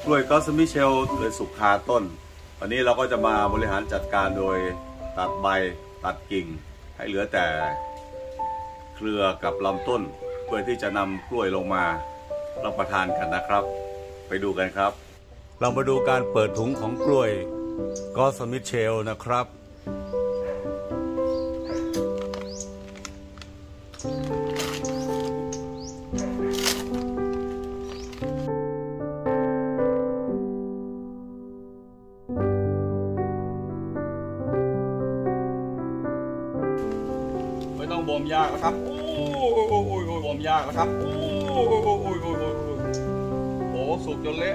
ล้วยกอสมิเชลเลยสุกคาต้นวันนี้เราก็จะมาบริหารจัดการโดยตัดใบตัดกิ่งให้เหลือแต่เครือกับลำต้นเพื่อที่จะนำกล้วยลงมารับประทานกันนะครับไปดูกันครับเรามาดูการเปิดถุงของกล้วยกอสมิเชลนะครับไม่ต้องบ่มยากแล้วครับโอ้ยบ่มยากแล้วครับโอ้โหสุกจนเละ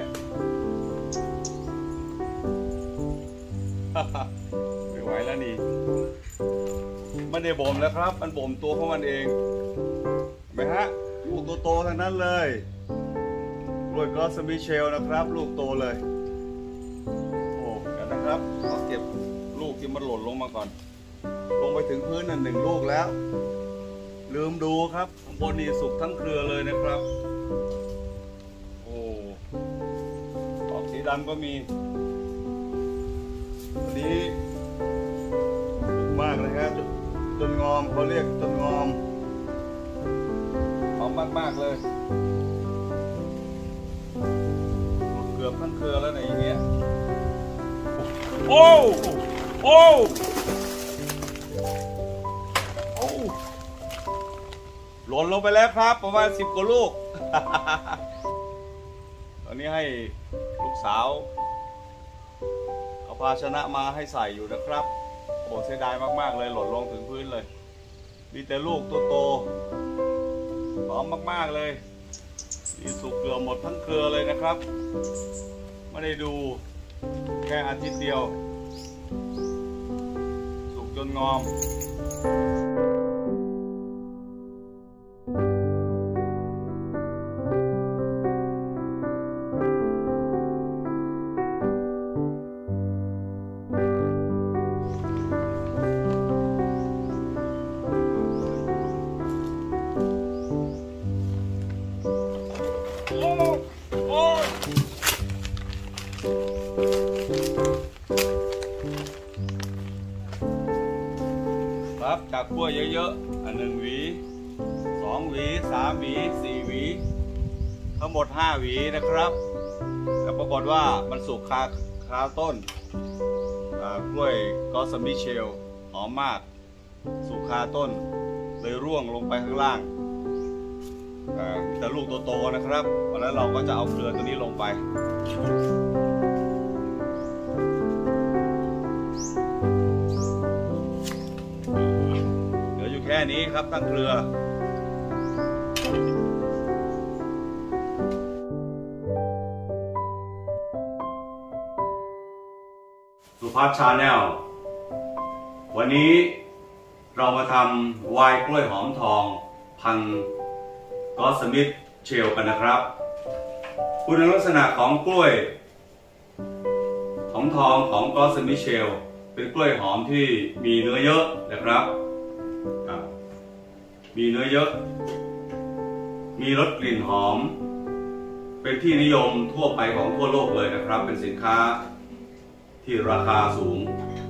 ไม่ไหวแล้วนี่ไม่ได้บ่มแล้วครับมันบ่มตัวของมันเองไหมฮะลูกโตๆทั้งนั้นเลยกล้วยกอสมิเชลนะครับลูกโตเลยโอ้เดี๋ยวนะครับเราเก็บลูกที่มันหล่นลงมาก่อนลงไปถึงพื้นนั่น1 ลูกแล้วลืมดูครับข้างบนนี่สุกทั้งเครือเลยนะครับโอ้ออกสีดำก็มีวันนี้สุกมากนะครับจนงอมเขาเรียกจนงอมหอมมากๆเลยเกือบทั้งเครือแล้วในอย่างเงี้ยโอ้หล่นลงไปแล้วครับประมาณ10 กว่าลูก ตอนนี้ให้ลูกสาวเอาภาชนะมาให้ใส่อยู่นะครับโอ้เสียดายมากๆเลยหล่นลงถึงพื้นเลยมีแต่ลูกโตๆหอมมากๆเลยนี่สุกเกือบหมดทั้งเครือเลยนะครับไม่ได้ดูแค่อาทิตย์เดียวสุกจนงอมครับจากกล้วยเยอะๆ1 หวี2 หวี3 หวี4 หวีทั้งหมด5 หวีนะครับแต่ปรากฏว่ามันสุกคาต้นกล้วยกอสมิเชลหอมมากสุกคาต้นเลยร่วงลงไปข้างล่างแต่ลูกโตๆนะครับวันนั้นเราก็จะเอาเครือตัวนี้ลงไปเหลืออยู่แค่นี้ครับทั้งเครือสุภาพชาแนลวันนี้เรามาทำไวน์กล้วยหอมทองพันธุ์กอสมิเชลกันนะครับคุณลักษณะของกล้วยหอมทองของกอสมิเชลเป็นกล้วยหอมที่มีเนื้อเยอะนะครับมีเนื้อเยอะมีรสกลิ่นหอมเป็นที่นิยมทั่วไปของทั่วโลกเลยนะครับเป็นสินค้าที่ราคาสูง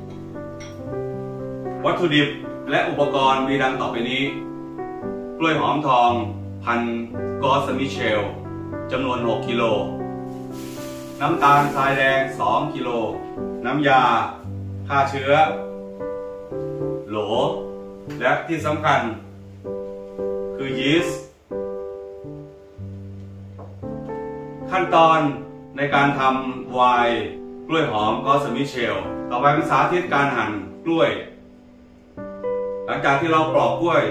วัตถุดิบและอุปกรณ์มีดังต่อไปนี้กล้วยหอมทองพันธุ์กอสมิเชลจำนวน6 กิโลน้ำตาลทรายแดง2 กิโลน้ำยาฆ่าเชื้อโหลและที่สำคัญคือยีสต์ขั้นตอนในการทำไวน์กล้วยหอมกอสมิเชลต่อไปเป็นสาธิตการหั่นกล้วยหลังจากที่เราปลอกกล้วย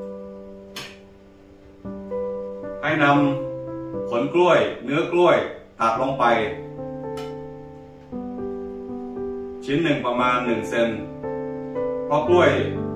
ให้นำผลกล้วยเนื้อกล้วยตัดลงไปชิ้นหนึ่งประมาณ1 เซนเพราะกล้วย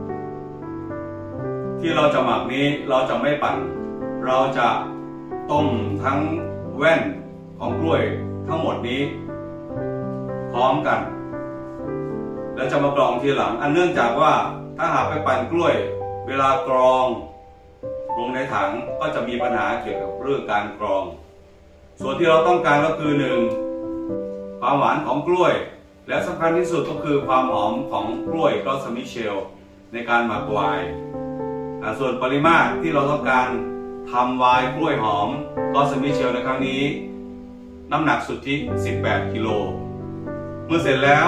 ที่เราจะหมักนี้เราจะไม่ปั่นเราจะต้มทั้งแว่นของกล้วยทั้งหมดนี้พร้อมกันแล้วจะมากรองทีหลังเนื่องจากว่าถ้าหากไปปั่นกล้วยเวลากรองลงในถังก็จะมีปัญหาเกี่ยวกับเรื่องการกรอง ส่วนที่เราต้องการก็คือ1 ความหวานของกล้วยและสำคัญที่สุดก็คือความหอมของกล้วยกรอสมิเชลในการหมักไวน์ส่วนปริมาตรที่เราต้องการทำไวน์กล้วยหอมกรอสมิเชลในครั้งนี้น้ำหนักสุทธิ18 กิโลเมื่อเสร็จแล้ว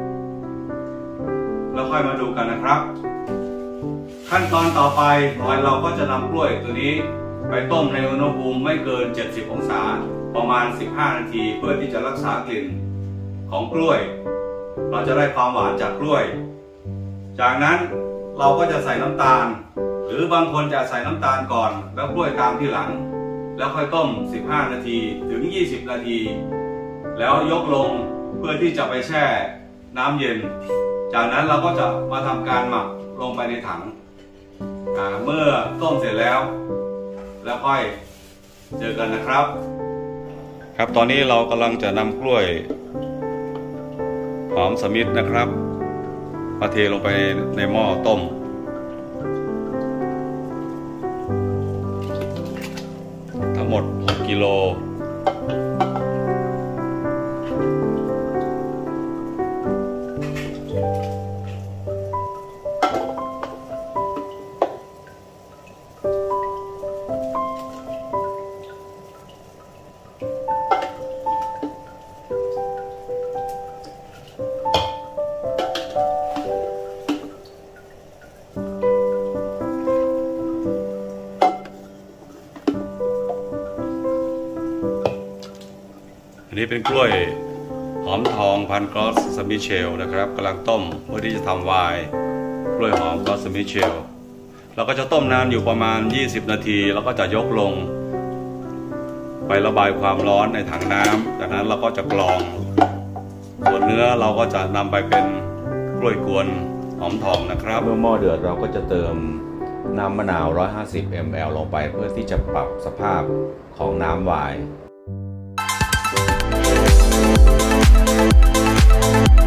เราค่อยมาดูกันนะครับขั้นตอนต่อไปเราก็จะนำกล้วยตัวนี้ไปต้มในอุณหภูมิไม่เกิน70 องศาประมาณ15 นาทีเพื่อที่จะรักษากลิ่นของกล้วยเราจะได้ความหวานจากกล้วยจากนั้นเราก็จะใส่น้ำตาลหรือบางคนจะใส่น้ำตาลก่อนแล้วกล้วยตามที่หลังแล้วค่อยต้ม15 นาทีถึง20 นาทีแล้วยกลงเพื่อที่จะไปแช่น้ำเย็นจากนั้นเราก็จะมาทำการหมักลงไปในถังเมื่อต้มเสร็จแล้วค่อยเจอกันนะครับครับตอนนี้เรากำลังจะนำกล้วยหอมสมิธนะครับมาเทลงไปในหม้อต้มทั้งหมด6 กิโลอันนี้เป็นกล้วยหอมทองพันธุ์กรอสมิเชลนะครับกำลังต้มเพื่อที่จะทำไวน์กล้วยหอมกรอสมิเชลเราก็จะต้มนานอยู่ประมาณ20 นาทีแล้วก็จะยกลงไประบายความร้อนในถังน้ำจากนั้นเราก็จะกรองส่วนเนื้อเราก็จะนำไปเป็นกล้วยกวนหอมทองนะครับเมื่อหม้อเดือดเราก็จะเติมน้ำมะนาว150 ml ลงไปเพื่อที่จะปรับสภาพของน้ำไวน์